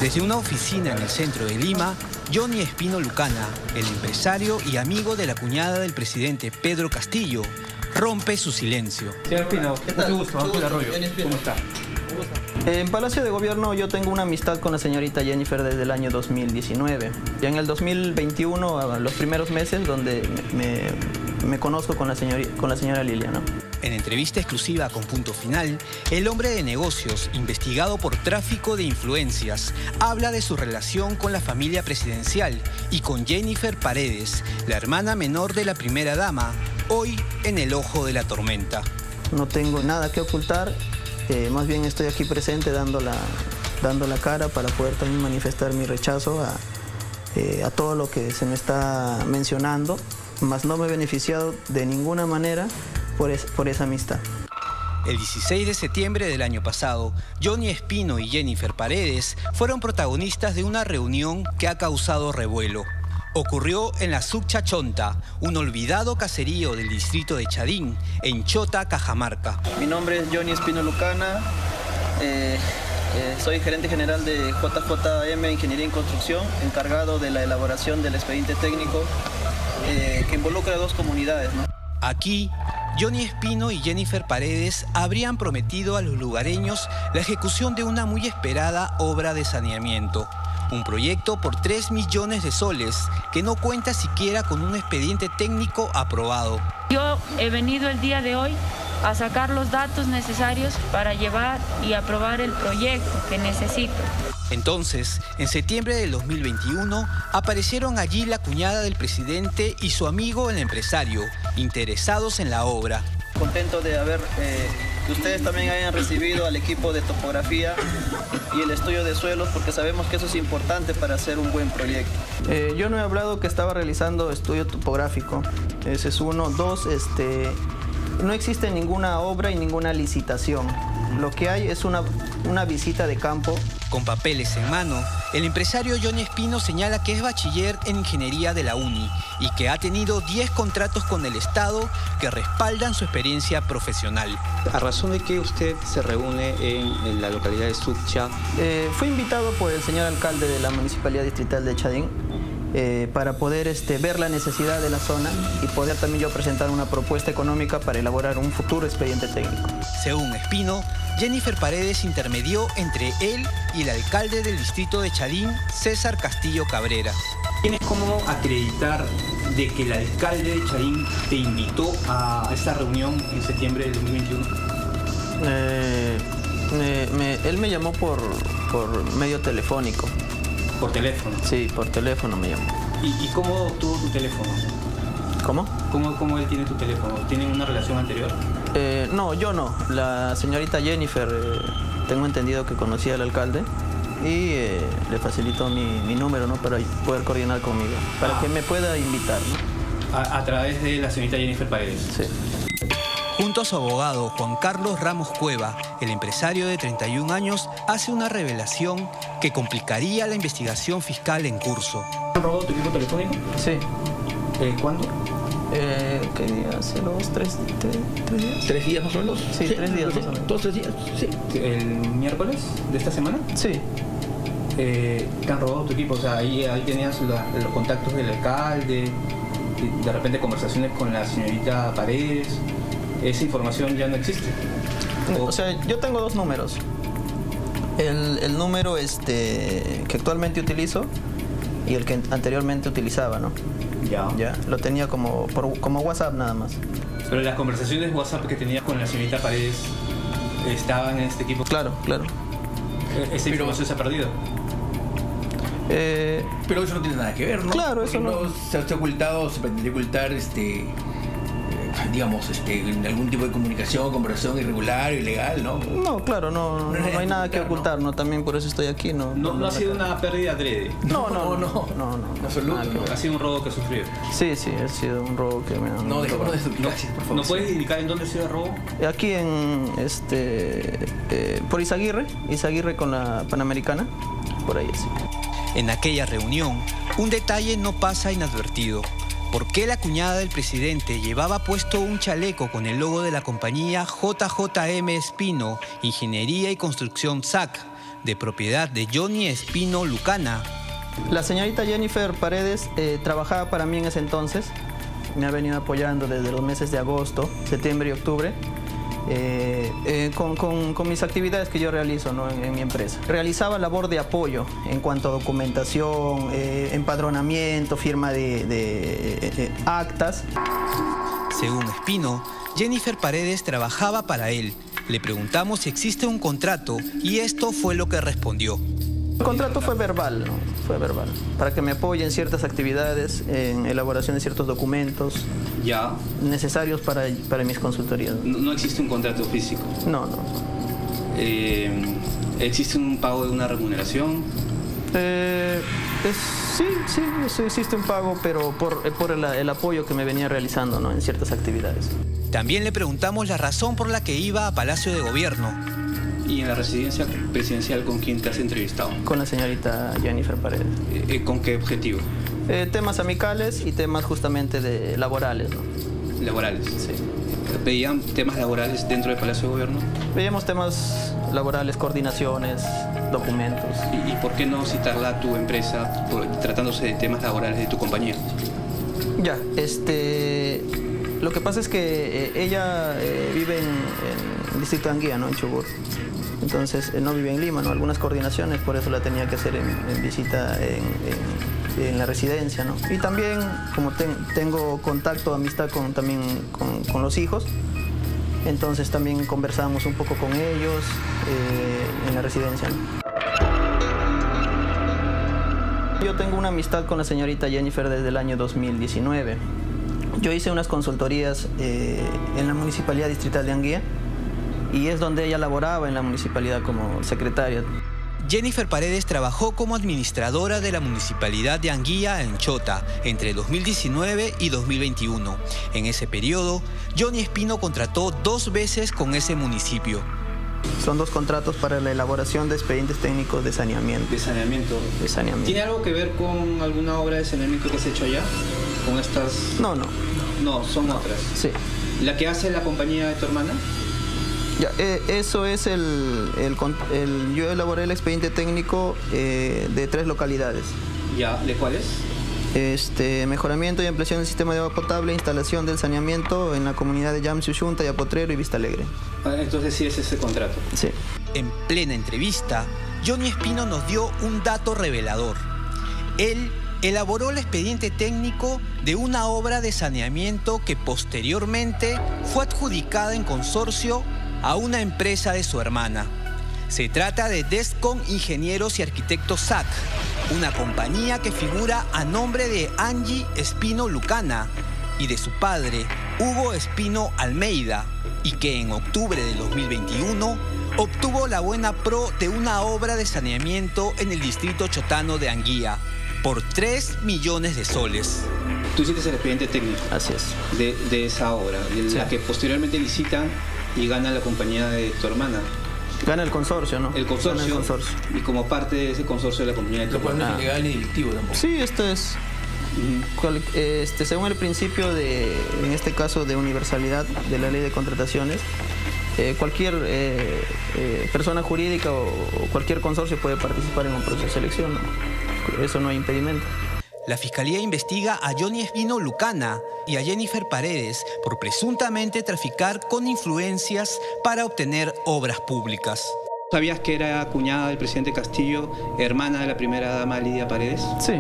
Desde una oficina en el centro de Lima, Johnny Espino Lucana, el empresario y amigo de la cuñada del presidente Pedro Castillo, rompe su silencio. Señor Espino, mucho gusto, Ángel Arroyo. ¿Cómo está? En Palacio de Gobierno yo tengo una amistad con la señorita Jennifer desde el año 2019. Ya en el 2021, los primeros meses, donde me conozco con la señora Liliana. En entrevista exclusiva con Punto Final, el hombre de negocios, investigado por tráfico de influencias, habla de su relación con la familia presidencial y con Jennifer Paredes, la hermana menor de la primera dama, hoy en el ojo de la tormenta. No tengo nada que ocultar, más bien estoy aquí presente dando la cara para poder también manifestar mi rechazo a todo lo que se me está mencionando, mas no me he beneficiado de ninguna manera por esa amistad. El 16 de septiembre del año pasado, Johnny Espino y Jennifer Paredes fueron protagonistas de una reunión que ha causado revuelo. Ocurrió en la Subcha Chonta, un olvidado caserío del distrito de Chadín, en Chota, Cajamarca. Mi nombre es Johnny Espino Lucana, soy gerente general de JJM Ingeniería en Construcción, encargado de la elaboración del expediente técnico que involucra a dos comunidades, ¿no? Aquí, Johnny Espino y Jennifer Paredes habrían prometido a los lugareños la ejecución de una muy esperada obra de saneamiento. Un proyecto por 3 millones de soles que no cuenta siquiera con un expediente técnico aprobado. Yo he venido el día de hoy a sacar los datos necesarios para llevar y aprobar el proyecto que necesito. Entonces, en septiembre del 2021, aparecieron allí la cuñada del presidente y su amigo el empresario, interesados en la obra. Contento de que ustedes también hayan recibido al equipo de topografía y el estudio de suelos, porque sabemos que eso es importante para hacer un buen proyecto. Yo no he hablado que estaba realizando estudio topográfico, ese es uno. Dos, no existe ninguna obra y ninguna licitación. Lo que hay es una visita de campo. Con papeles en mano, el empresario Johnny Espino señala que es bachiller en ingeniería de la UNI y que ha tenido 10 contratos con el Estado que respaldan su experiencia profesional. ¿A razón de que usted se reúne en la localidad de Subcha? Fui invitado por el señor alcalde de la Municipalidad Distrital de Chadín para poder ver la necesidad de la zona y poder también yo presentar una propuesta económica para elaborar un futuro expediente técnico. Según Espino, Jennifer Paredes intermedió entre él y el alcalde del distrito de Chadín, César Castillo Cabrera. ¿Tienes cómo acreditar de que el alcalde de Chadín te invitó a esta reunión en septiembre del 2021? Él me llamó por medio telefónico. ¿Por teléfono? Sí, por teléfono me llamó. ¿Y cómo tuvo tu teléfono? ¿Cómo? ¿Cómo él tiene tu teléfono? ¿Tienen una relación anterior? No, yo no. La señorita Jennifer, tengo entendido que conocía al alcalde y le facilitó mi número, ¿no? Para poder coordinar conmigo, para que me pueda invitar, ¿no? A través de la señorita Jennifer Paredes. Sí. Junto a su abogado Juan Carlos Ramos Cueva, el empresario de 31 años hace una revelación que complicaría la investigación fiscal en curso. ¿Han robado tu equipo telefónico? Sí. ¿Cuándo? ¿Qué día? ¿Hace tres días? ¿3 días más o menos? Sí, 3 días más o menos. 2 o 3 días, sí. ¿El miércoles de esta semana? Sí. ¿Te han robado tu equipo? O sea, ahí tenías los contactos del alcalde, y de repente conversaciones con la señorita Paredes. ¿Esa información ya no existe? O sea, yo tengo 2 números. El número que actualmente utilizo y el que anteriormente utilizaba, ¿no? Ya, lo tenía como WhatsApp nada más. Pero las conversaciones WhatsApp que tenías con la señorita Paredes estaban en este equipo. Claro. ¿Esa información se ha perdido? Pero eso no tiene nada que ver, ¿no? Claro, eso no. Se ha ocultado, se pretendía ocultar, digamos, en algún tipo de conversación irregular, ilegal, ¿no? No, claro, no hay nada que ocultar, ¿no? También por eso estoy aquí, ¿no? No ha sido una pérdida adrede. No. Absoluto. Ha sido un robo que ha sufrido. Sí, ha sido un robo que me han... No, dejémonos de suspicacias, por favor. ¿No puedes indicar en dónde ha sido el robo? Aquí por Izaguirre con la Panamericana, por ahí sí. En aquella reunión, un detalle no pasa inadvertido. ¿Por qué la cuñada del presidente llevaba puesto un chaleco con el logo de la compañía JJM Espino, Ingeniería y Construcción SAC, de propiedad de Johnny Espino Lucana. La señorita Jennifer Paredes trabajaba para mí en ese entonces. Me ha venido apoyando desde los meses de agosto, septiembre y octubre. Con mis actividades que yo realizo, ¿no?, en mi empresa. Realizaba labor de apoyo en cuanto a documentación, empadronamiento, firma de actas. Según Espino, Jennifer Paredes trabajaba para él. Le preguntamos si existe un contrato y esto fue lo que respondió. El contrato fue verbal, ¿no? Fue verbal, para que me apoye en ciertas actividades, en elaboración de ciertos documentos Ya. necesarios para mis consultorías. No existe un contrato físico. No. ¿Existe un pago de una remuneración? Sí, existe un pago, pero por el apoyo que me venía realizando, ¿no?, en ciertas actividades. También le preguntamos la razón por la que iba a Palacio de Gobierno. ¿Y en la residencia presidencial con quién te has entrevistado? Con la señorita Jennifer Paredes. ¿Con qué objetivo? Temas amicales y temas justamente laborales, ¿no? Laborales. Sí. ¿Veían temas laborales dentro del Palacio de Gobierno? Veíamos temas laborales, coordinaciones, documentos. ¿Y por qué no citarla a tu empresa tratándose de temas laborales de tu compañía? Ya, lo que pasa es que ella vive en el distrito de Anguía, ¿no?, en Chubut. Entonces, no vive en Lima, ¿no? Algunas coordinaciones, por eso la tenía que hacer en visita en la residencia, ¿no? Y también, como tengo contacto, amistad también con los hijos, entonces también conversamos un poco con ellos en la residencia, ¿no? Yo tengo una amistad con la señorita Jennifer desde el año 2019. Yo hice unas consultorías en la Municipalidad Distrital de Anguía y es donde ella laboraba en la municipalidad como secretaria. Jennifer Paredes trabajó como administradora de la Municipalidad de Anguía en Chota entre 2019 y 2021. En ese periodo, Johnny Espino contrató 2 veces con ese municipio. Son 2 contratos para la elaboración de expedientes técnicos de saneamiento. ¿De saneamiento? De saneamiento. ¿Tiene algo que ver con alguna obra de saneamiento que has hecho allá? ¿Con estas...? No. No, son otras. Sí. ¿La que hace la compañía de tu hermana? Ya, eso es yo elaboré el expediente técnico de 3 localidades. Ya, ¿de cuáles? Mejoramiento y ampliación del sistema de agua potable, instalación del saneamiento en la comunidad de Yamsiushunta, Yapotrero y Vista Alegre. Entonces sí es ese contrato. Sí. En plena entrevista, Johnny Espino nos dio un dato revelador. Él elaboró el expediente técnico de una obra de saneamiento que posteriormente fue adjudicada en consorcio a una empresa de su hermana. Se trata de Descom Ingenieros y Arquitectos SAC, una compañía que figura a nombre de Angie Espino Lucana y de su padre, Hugo Espino Almeida, y que en octubre de 2021 obtuvo la buena pro de una obra de saneamiento en el distrito chotano de Anguía por 3 millones de soles. Tú hiciste el expediente técnico. Así es. De esa obra, de Sí. la que posteriormente licitan y gana la compañía de tu hermana. Gana el consorcio, ¿no? El consorcio. Gana el consorcio. Y como parte de ese consorcio de la compañía de tu Lo cual no hermana. es ilegal ni delictivo tampoco. Sí, esto es... según el principio en este caso, de universalidad de la ley de contrataciones, cualquier persona jurídica o cualquier consorcio puede participar en un proceso de selección, ¿no? Eso no hay impedimento. La Fiscalía investiga a Johnny Espino Lucana y a Jennifer Paredes por presuntamente traficar con influencias para obtener obras públicas. ¿Sabías que era cuñada del presidente Castillo, hermana de la primera dama Lidia Paredes? Sí.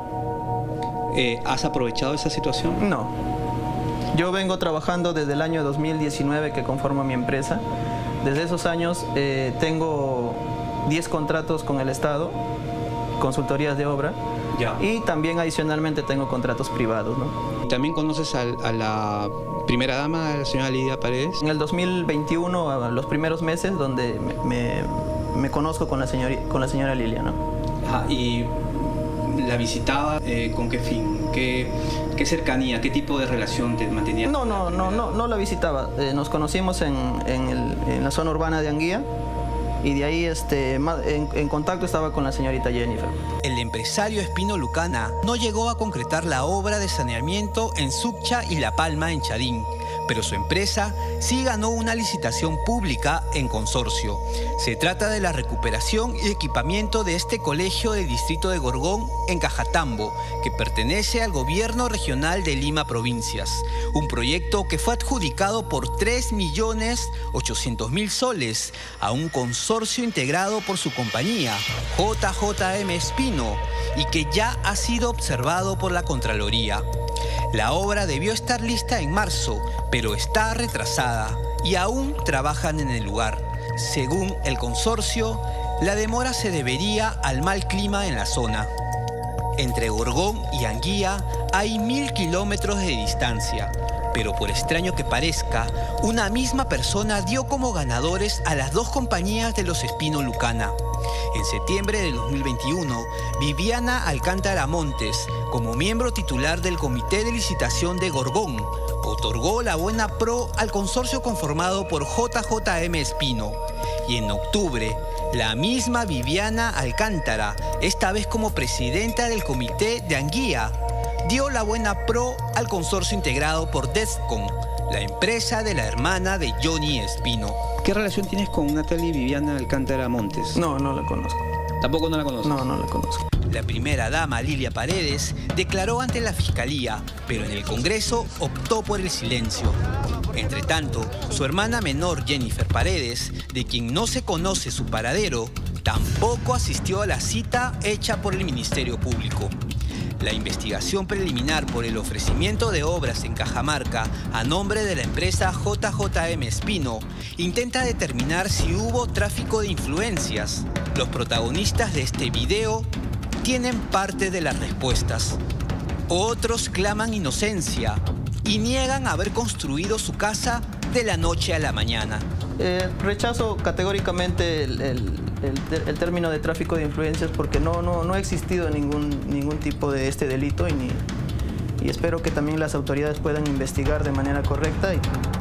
¿Has aprovechado esa situación? No. Yo vengo trabajando desde el año 2019 que conformo mi empresa. Desde esos años tengo 10 contratos con el Estado, consultorías de obra. Ya. Y también adicionalmente tengo contratos privados, ¿no? ¿También conoces a la primera dama, la señora Lidia Paredes? En el 2021, a los primeros meses, donde me conozco con la señora Lilia, ¿no? ¿Y la visitaba con qué fin? ¿Qué cercanía? ¿Qué tipo de relación te mantenía? No la visitaba. Nos conocimos en la zona urbana de Anguía. Y de ahí en contacto estaba con la señorita Jennifer. El empresario Espino Lucana no llegó a concretar la obra de saneamiento en Succha y La Palma en Chadín, pero su empresa sí ganó una licitación pública en consorcio. Se trata de la recuperación y equipamiento de este colegio del distrito de Gorgón en Cajatambo, que pertenece al gobierno regional de Lima Provincias. Un proyecto que fue adjudicado por 3.800.000 soles a un consorcio integrado por su compañía, JJM Espino, y que ya ha sido observado por la Contraloría. La obra debió estar lista en marzo, pero está retrasada y aún trabajan en el lugar. Según el consorcio, la demora se debería al mal clima en la zona. Entre Gorgón y Anguía hay 1.000 kilómetros de distancia, pero por extraño que parezca, una misma persona dio como ganadores a las dos compañías de los Espino Lucana. En septiembre de 2021, Viviana Alcántara Montes, como miembro titular del Comité de Licitación de Gorgón, otorgó la buena pro al consorcio conformado por JJM Espino. Y en octubre, la misma Viviana Alcántara, esta vez como presidenta del Comité de Anguía, dio la buena pro al consorcio integrado por Descom, la empresa de la hermana de Johnny Espino. ¿Qué relación tienes con Natalie Viviana Alcántara Montes? No, no la conozco. ¿Tampoco no la conoces? No, no la conozco. La primera dama, Lilia Paredes, declaró ante la Fiscalía, pero en el Congreso optó por el silencio. Entre tanto, su hermana menor, Jennifer Paredes, de quien no se conoce su paradero, tampoco asistió a la cita hecha por el Ministerio Público. La investigación preliminar por el ofrecimiento de obras en Cajamarca a nombre de la empresa JJM Espino intenta determinar si hubo tráfico de influencias. Los protagonistas de este video tienen parte de las respuestas. Otros claman inocencia y niegan haber construido su casa de la noche a la mañana. Rechazo categóricamente el término de tráfico de influencias porque no ha existido ningún tipo de este delito y espero que también las autoridades puedan investigar de manera correcta y